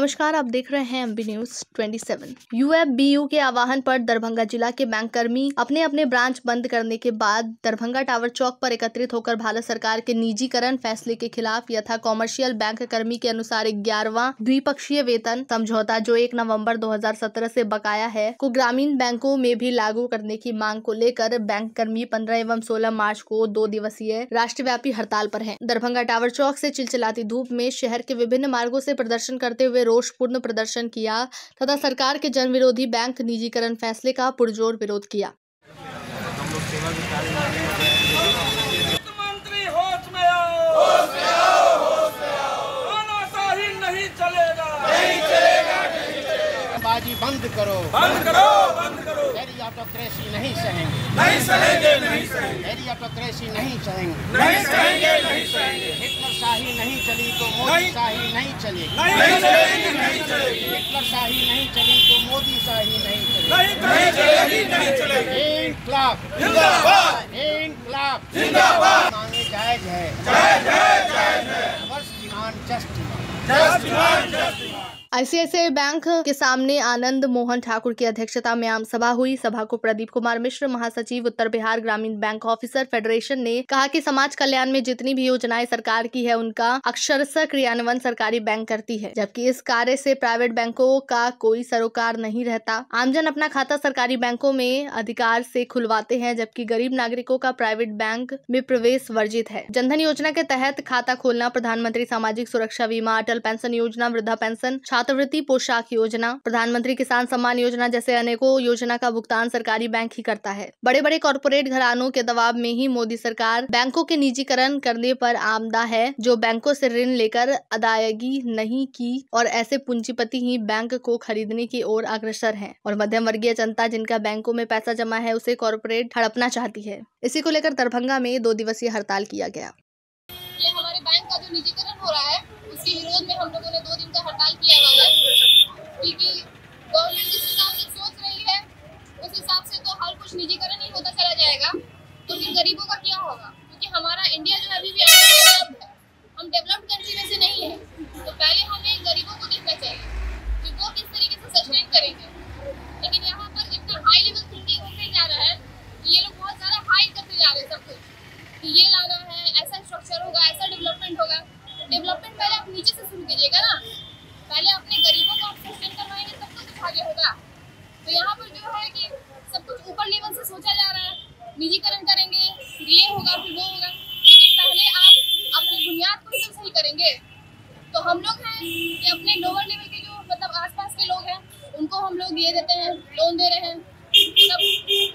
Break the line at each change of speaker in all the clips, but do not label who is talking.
नमस्कार, आप देख रहे हैं एमबी न्यूज 27। यूएफबीयू के आह्वान पर दरभंगा जिला के बैंक कर्मी अपने अपने ब्रांच बंद करने के बाद दरभंगा टावर चौक पर एकत्रित होकर भारत सरकार के निजीकरण फैसले के खिलाफ यथा कॉमर्शियल बैंक कर्मी के अनुसार 11वां द्विपक्षीय वेतन समझौता जो 1 नवंबर 2017 से बकाया है को ग्रामीण बैंकों में भी लागू करने की मांग को लेकर बैंक कर्मी 15 एवं 16 मार्च को 2 दिवसीय राष्ट्रव्यापी हड़ताल पर हैं। दरभंगा टावर चौक से चिलचिलाती धूप में शहर के विभिन्न मार्गों से प्रदर्शन करते हुए रोषपूर्ण प्रदर्शन किया तथा सरकार के जन विरोधी बैंक निजीकरण फैसले का पुरजोर विरोध किया।
मंत्री होश में आओ, तानाशाही नहीं चलेगा, नहीं चलेगा, नहीं चलेगा।
बाजी बंद करो,
बंद करो, बंद करो।
ऑटोक्रेसी नहीं सहेंगे,
नहीं सहेंगे, नहीं सहेंगे।
ऑटोक्रेसी नहीं सहेंगे,
नहीं सहेंगे, नहीं सहेंगे।
हिटलर शाही नहीं चली तो मोदी शाही नहीं चलेगी,
नहीं चलेगी, नहीं चलेगी।
हिटलर शाही नहीं चली तो मोदी शाही नहीं चलेगी,
नहीं चलेगी, नहीं चलेगी।
इनकलाब
जिंदाबाद,
इनकलाब
जिंदाबाद।
मांगे जायज है,
जय जय जय जय।
वर्ष demand just
just demand, just demand.
ICICI bank के सामने आनंद मोहन ठाकुर की अध्यक्षता में आम सभा हुई। सभा को प्रदीप कुमार मिश्र, महासचिव उत्तर बिहार ग्रामीण बैंक ऑफिसर फेडरेशन ने कहा कि समाज कल्याण में जितनी भी योजनाएं सरकार की है उनका अक्षरशः क्रियान्वयन सरकारी बैंक करती है, जबकि इस कार्य से प्राइवेट बैंकों का कोई सरोकार नहीं रहता। आमजन अपना खाता सरकारी बैंकों में अधिकार से खुलवाते हैं, जबकि गरीब नागरिकों का प्राइवेट बैंक में प्रवेश वर्जित है। जनधन योजना के तहत खाता खोलना, प्रधानमंत्री सामाजिक सुरक्षा बीमा, अटल पेंशन योजना, वृद्धा पेंशन, छात्रवृत्ति, पोशाक योजना, प्रधानमंत्री किसान सम्मान योजना जैसे अनेकों योजना का भुगतान सरकारी बैंक ही करता है। बड़े बड़े कॉरपोरेट घरानों के दबाव में ही मोदी सरकार बैंकों के निजीकरण करने पर आमदा है, जो बैंकों से ऋण लेकर अदायगी नहीं की और ऐसे पूंजीपति ही बैंक को खरीदने की ओर अग्रसर हैं और मध्यम वर्गीय जनता जिनका बैंकों में पैसा जमा है उसे कॉरपोरेट हड़पना चाहती है। इसी को लेकर दरभंगा में 2 दिवसीय हड़ताल किया गया।
ये हमारे बैंक का जो निजीकरण हो रहा है उसके विरोध में हम लोगों ने 2 दिन का हड़ताल किया हुआ है, क्योंकि गवर्नमेंट जिस हिसाब से सोच रही है उस हिसाब से तो हर कुछ निजीकरण ही होता चला जाएगा, तो फिर गरीबों का क्या होगा? क्योंकि हमारा इंडिया जो है अभी भी अनडेवलप्ड है, हम डेवलप्ड कंट्री में से नहीं है, तो पहले हमें गरीबों को देखना चाहिए कि वो किस तरीके से सस्टेन करेंगे। लेकिन यहाँ पर इतना हाई लेवल थिंकिंग होते जा रहा है कि ये लोग बहुत ज़्यादा हाई करते जा रहे हैं सब कुछ, कि ये लाना है, ऐसा स्ट्रक्चर होगा, ऐसा डेवलपमेंट होगा। डेवलपमेंट पहले आप नीचे से शुरू कीजिएगा ना, पहले अपने गरीबों को आप सस्टेन करवाएंगे तब तो कुछ आगे होगा। तो यहाँ पर जो है कि सब कुछ ऊपर लेवल से सोचा जा रहा है, निजीकरण करेंगे, ये होगा फिर वो होगा, लेकिन पहले आप अपनी बुनियाद को ही तो सही करेंगे। तो हम लोग हैं कि अपने लोअर लेवल के जो मतलब आसपास के लोग हैं उनको हम लोग ये देते हैं, लोन दे रहे हैं। मतलब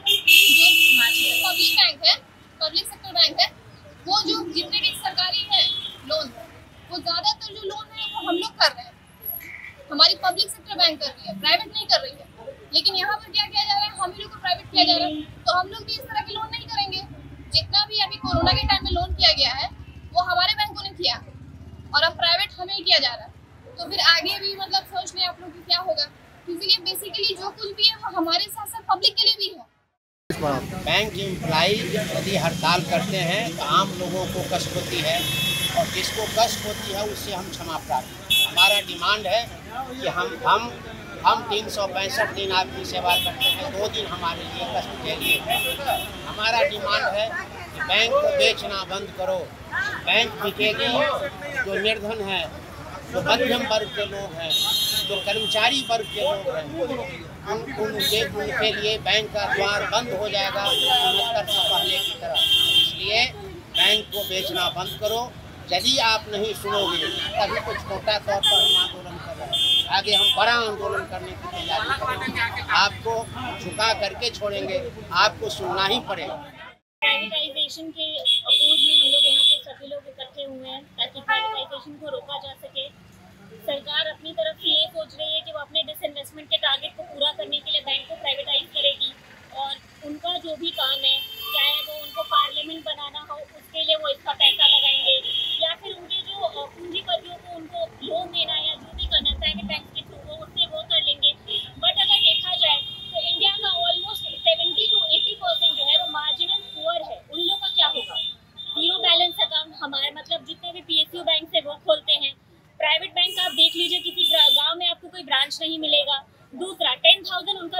जो पब्लिक बैंक है, पब्लिक सेक्टर बैंक है, वो जो जितने भी सरकारी है लोन, वो ज्यादातर जो लोन है वो हम लोग कर रहे हैं, हमारी पब्लिक सेक्टर बैंक कर रही है, प्राइवेट नहीं कर रही है। लेकिन यहाँ पर क्या किया जा रहा है, हम ही लोग को प्राइवेट किया जा रहा है, तो हम लोग भी इस तरह के लोन नहीं करेंगे। जितना भी अभी कोरोना के टाइम में लोन किया गया है वो हमारे बैंकों ने किया और अब प्राइवेट हमें ही किया जा रहा है, तो फिर आगे भी मतलब सोच लें आप लोग की क्या होगा, क्योंकि ये बेसिकली जो कुछ भी है वो हमारे साथ साथ पब्लिक के लिए भी है।
बैंक एम्प्लाई यदि हड़ताल करते हैं तो आम लोगों को कष्ट होती है और जिसको कष्ट होती है उससे हम क्षमा प्राप्त। हमारा डिमांड है कि हम 365 दिन आपकी सेवा करते हैं, 2 दिन हमारे लिए कष्ट झेलिए। हमारा डिमांड है कि बैंक को बेचना बंद करो, बैंक बिकेगी। जो निर्धन है, जो मध्यम वर्ग के लोग हैं, जो कर्मचारी वर्ग के लोग हैं, उनके लिए बैंक का द्वार बंद हो जाएगा 69 से पहले की तरह। इसलिए बैंक को बेचना बंद करो। यदि आप नहीं सुनोगे तभी कुछ छोटा तौर पर हम आंदोलन कर रहे हैं, आगे हम बड़ा आंदोलन करने की तैयारी करेंगे। आपको झुका करके छोड़ेंगे, आपको सुनना ही पड़ेगा।
प्राइवेटाइजेशन के अपोज में हम लोग यहाँ पे सभी लोग इकट्ठे हुए हैं ताकि प्राइवेटाइजेशन को रोका जा सके। सरकार अपनी तरफ से ये सोच रही है कि वो अपने डिसइन्वेस्टमेंट के टारगेट को पूरा करने के लिए बैंक को प्राइवेटाइज करेगी और उनका जो भी काम है, चाहे वो उनको पार्लियामेंट बनाना हो उसके लिए वो इसका पैसा लगाएंगे, या फिर उनके जो पूंजीपतियों को उनको लोन देना या जो भी करना प्राइवेट बैंक के थ्रू उससे वो कर लेंगे। बट अगर देखा जाए तो इंडिया का ऑलमोस्ट 70 to 80% जो है वो मार्जिनल पुअर है, उन लोगों का क्या होगा? 0 बैलेंस अकाउंट हमारे मतलब जितने भी PSU बैंक से वो खोलते हैं। प्राइवेट बैंक आप देख लीजिए, किसी गांव में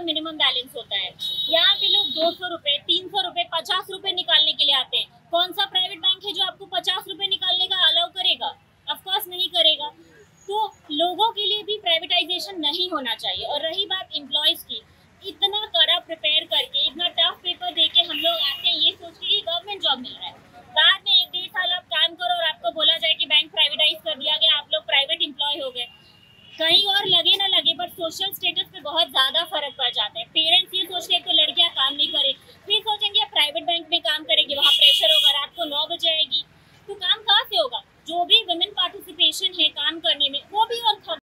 मिनिमम बैलेंस होता है। यहाँ पे लोग 200 रुपए, 300 रुपए, 50 रुपए निकालने के लिए आते हैं। कौन सा प्राइवेट बैंक है जो आपको 50 रुपए निकालने का अलाउ करेगा? ऑफकोर्स नहीं करेगा। तो लोगों के लिए भी प्राइवेटाइजेशन नहीं होना चाहिए। और रही बात एम्प्लॉयज की, इतना कड़ा प्रिपेयर करके, इतना टफ पेपर देके हम लोग आते हैं ये सोच के गवर्नमेंट जॉब मिल रहा है, बाद में 1-1.5 साल आप काम करो और आपको बोला जाए कि बैंक प्राइवेटाइज कर दिया गया, आप लोग प्राइवेट एम्प्लॉय हो गए। कहीं और लगे ना लगे, बट सोशल स्टेटस पे बहुत ज्यादा फर्क पड़ जाता है। पेरेंट्स ये सोचते हैं तो लड़कियां काम नहीं करे, फिर सोचेंगे प्राइवेट बैंक में काम करेंगे, वहाँ प्रेशर होगा, रात को 9 बजे आएगी, तो काम कहाँ से होगा? जो भी वुमेन पार्टिसिपेशन है काम करने में, वो भी और